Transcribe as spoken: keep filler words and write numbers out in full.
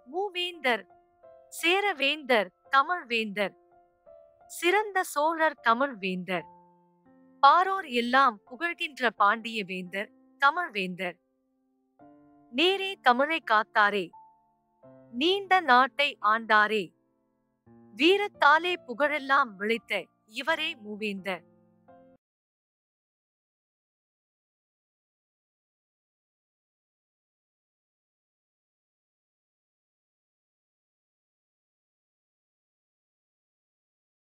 மூவேந்தர் சேரவேந்தர் தமிழ்வேந்தர் சிறந்த சோழர் தமிழ்வேந்தர் பாரோர் எல்லாம் புகழ்கின்ற பாண்டிய வேந்தர் தமிழ்வேந்தர் நேரே தமிழை காத்தாரே நீண்ட நாட்டை ஆண்டாரே வீரத்தாலே புகழெல்லாம் விளைத்த இவரே மூவேந்தர்.